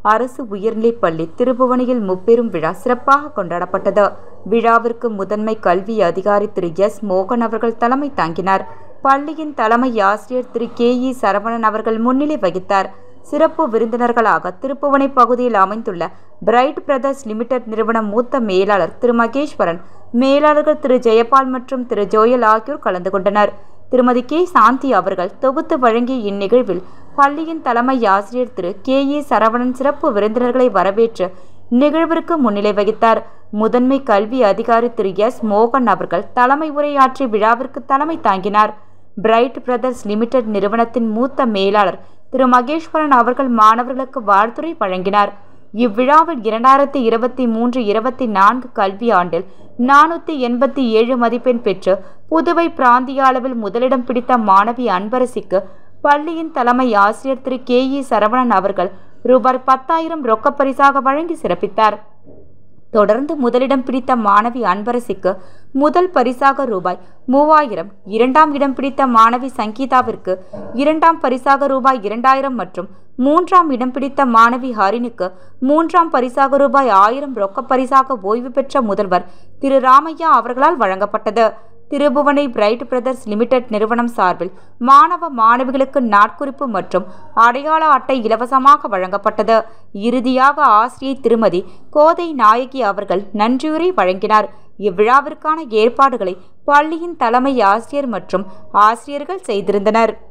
அரசு உயர்நிலைப்பள்ளி திருபுவனியில் முப்பெரும் விழா சிறப்பாக கொண்டாடப்பட்டது. விழாவிற்கு முதன்மை கல்வி அதிகாரி திரு எஸ். மோகன் அவர்கள் தலைமை தாங்கினார். பள்ளியின் தலைமை ஆசிரியர் திரு கே. சரவணன் அவர்கள் முன்னிலை வகித்தார். சிறப்பு விருந்தினர்களாக திருப்புவனை பகுதியில் அமைந்துள்ள பிரைட் பிரதர்ஸ் லிமிடெட் நிறுவன மூத்த மேலாளர் திரு மகேஸ்வரன், மேலாளர்கள் திரு ஜெயபால் மற்றும் திரு ஜோயல் ஆகியோர் கலந்து கொண்டனர். திருமதி கே. சாந்தி அவர்கள் தொகுத்து வழங்கிய இந்நிகழ்வில் பள்ளியின் தலைமை ஆசிரியர் திரு கே. சரவணன் சிறப்பு விருந்தினர்களை வரவேற்று நிகழ்விற்கு முன்னிலை வகித்தார். முதன்மை கல்வி அதிகாரி திரு எஸ். மோகன் அவர்கள் தலைமை உரையாற்றி விழாவிற்கு தலைமை தாங்கினார். பிரைட் பிரதர்ஸ் லிமிடெட் நிறுவனத்தின் மூத்த மேலாளர் திரு மகேஸ்வரன் அவர்கள் மாணவர்களுக்கு வாழ்த்துரை வழங்கினார். இவ்விழாவில் 2023-24 கல்வி ஆண்டில் 487 மதிப்பெண் பெற்று புதுவை பிராந்திய அளவில் முதலிடம் பிடித்த மாணவி அன்பரசிக்கு பள்ளியின் தலைமை ஆசிரியர் திரு கே. சரவணன் அவர்கள் ரூபாய் 10,000 ரொக்கப் பரிசாக வழங்கி சிறப்பித்தார். தொடர்ந்து முதலிடம் பிடித்த மாணவி அன்பரசிக்கு முதல் பரிசாக ரூபாய் 3,000, இரண்டாம் இடம் பிடித்த மாணவி சங்கீதாவிற்கு இரண்டாம் பரிசாக ரூபாய் 2,000 மற்றும் மூன்றாம் இடம் பிடித்த மாணவி ஹரினுக்கு மூன்றாம் பரிசாக ரூபாய் 1,000 ரொக்கப் பரிசாக ஓய்வு பெற்ற முதல்வர் திரு ராமையா அவர்களால் வழங்கப்பட்டது. திருபுவனை பிரைட் பிரதர்ஸ் லிமிடெட் நிறுவனம் சார்பில் மாணவ மாணவிகளுக்கு நாட்குறிப்பு மற்றும் அடையாள அட்டை இலவசமாக வழங்கப்பட்டது. இறுதியாக ஆசிரியை திருமதி கோதை நாயகி அவர்கள் நன்றியுரை வழங்கினார். இவ்விழாவிற்கான ஏற்பாடுகளை பள்ளியின் தலைமை ஆசிரியர் மற்றும் ஆசிரியர்கள் செய்திருந்தனர்.